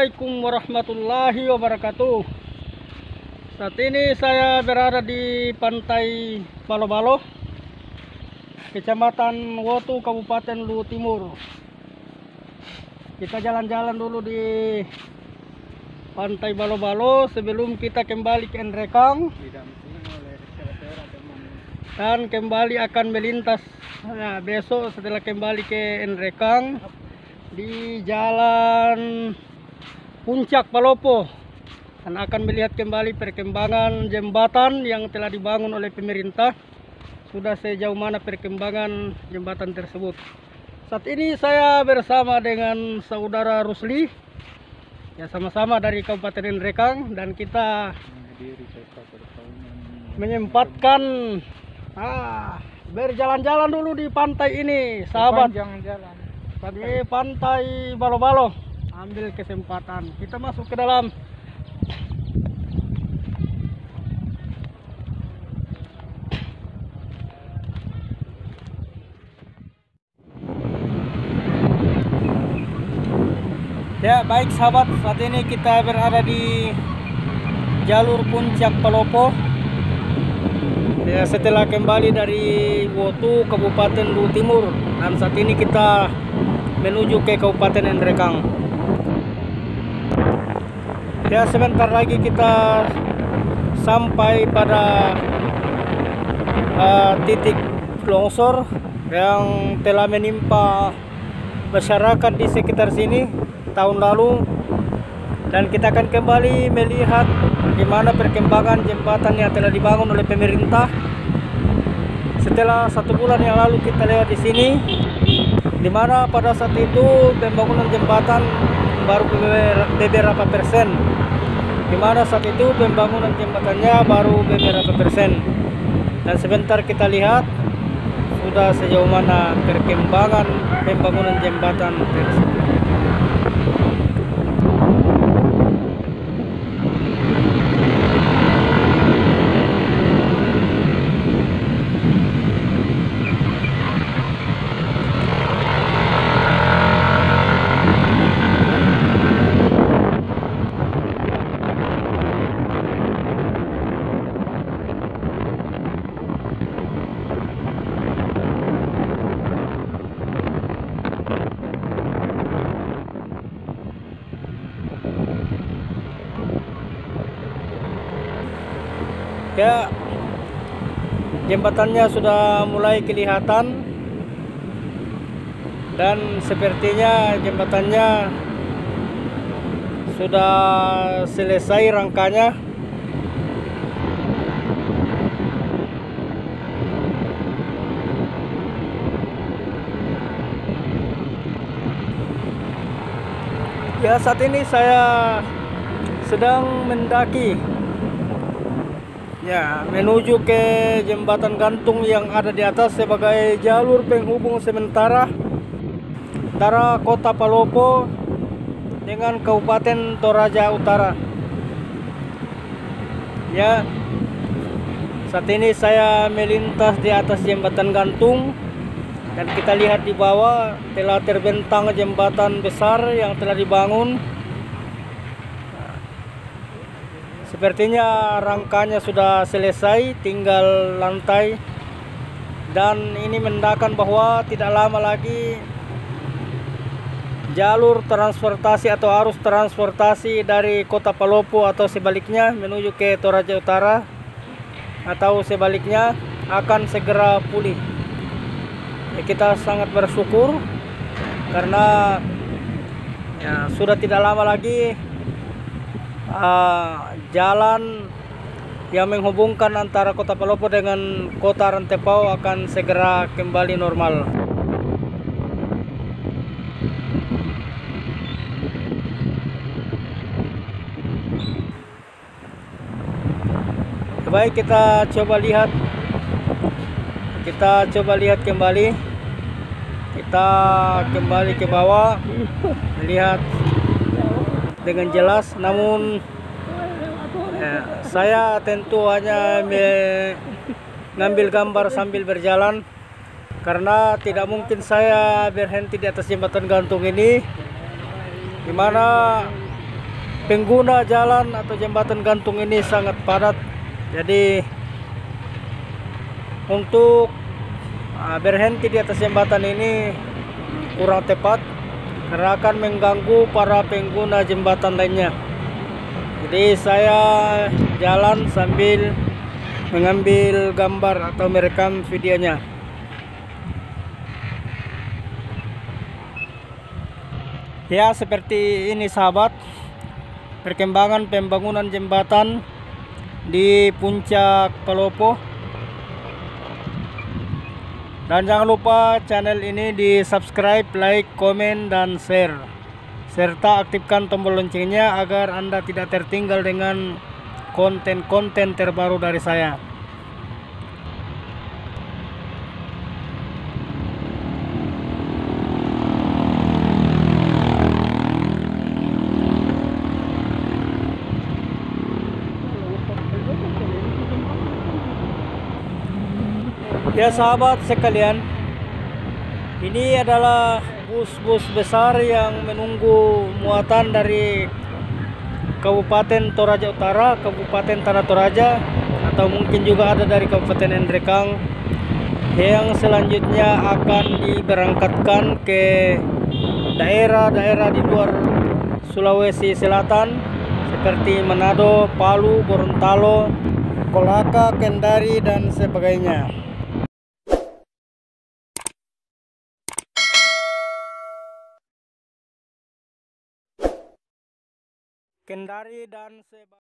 Assalamualaikum warahmatullahi wabarakatuh. Saat ini saya berada di Pantai Balo-Balo, Kecamatan Wotu, Kabupaten Luwu Timur. Kita jalan-jalan dulu di Pantai Balo-Balo sebelum kita kembali ke Nrekang dan kembali akan melintas besok setelah kembali ke Nrekang di Jalan Puncak Palopo, dan akan melihat kembali perkembangan jembatan yang telah dibangun oleh pemerintah. Sudah sejauh mana perkembangan jembatan tersebut. Saat ini saya bersama dengan saudara Rusli, ya, sama-sama dari Kabupaten Nrekang, dan kita menyempatkan berjalan-jalan dulu di pantai ini, sahabat. Di Pantai Balo-Balo, ambil kesempatan kita masuk ke dalam. Ya, baik sahabat, saat ini kita berada di jalur Puncak Palopo. Ya, setelah kembali dari Wotu, Kabupaten Luwu Timur, dan saat ini kita menuju ke Kabupaten Nrekang. Ya, sebentar lagi kita sampai pada titik longsor yang telah menimpa masyarakat di sekitar sini tahun lalu, dan kita akan kembali melihat bagaimana perkembangan jembatan yang telah dibangun oleh pemerintah. Setelah 1 bulan yang lalu kita lewat di sini, di mana pada saat itu pembangunan jembatan baru beberapa persen, di mana saat itu pembangunan jembatannya baru beberapa persen. Dan sebentar kita lihat sudah sejauh mana perkembangan pembangunan jembatan tersebut. Ya, jembatannya sudah mulai kelihatan, dan sepertinya jembatannya sudah selesai rangkanya. Ya, saat ini saya sedang mendaki, ya, menuju ke jembatan gantung yang ada di atas sebagai jalur penghubung sementara antara Kota Palopo dengan Kabupaten Toraja Utara. Ya, saat ini saya melintas di atas jembatan gantung, dan kita lihat di bawah telah terbentang jembatan besar yang telah dibangun. Sepertinya rangkanya sudah selesai, tinggal lantai, dan ini menandakan bahwa tidak lama lagi jalur transportasi atau arus transportasi dari Kota Palopo atau sebaliknya menuju ke Toraja Utara atau sebaliknya akan segera pulih. Ya, kita sangat bersyukur karena ya, sudah tidak lama lagi jalan yang menghubungkan antara Kota Palopo dengan Kota Rantepao akan segera kembali normal. Baik, kita coba lihat kembali. Kita kembali ke bawah, melihat dengan jelas. Namun saya tentu hanya mengambil gambar sambil berjalan, karena tidak mungkin saya berhenti di atas jembatan gantung ini, dimana pengguna jalan atau jembatan gantung ini sangat padat. Jadi untuk berhenti di atas jembatan ini kurang tepat karena akan mengganggu para pengguna jembatan lainnya. Jadi saya jalan sambil mengambil gambar atau merekam videonya. Ya, seperti ini sahabat, perkembangan pembangunan jembatan di Puncak Palopo. Dan jangan lupa channel ini di subscribe, like, komen, dan share, serta aktifkan tombol loncengnya agar Anda tidak tertinggal dengan konten-konten terbaru dari saya. Ya sahabat sekalian, ini adalah bus-bus besar yang menunggu muatan dari Kabupaten Toraja Utara, Kabupaten Tanah Toraja, atau mungkin juga ada dari Kabupaten Ngendrekang yang selanjutnya akan diberangkatkan ke daerah-daerah di luar Sulawesi Selatan seperti Manado, Palu, Gorontalo, Kolaka, Kendari, dan sebagainya. Kendari dan sebagainya.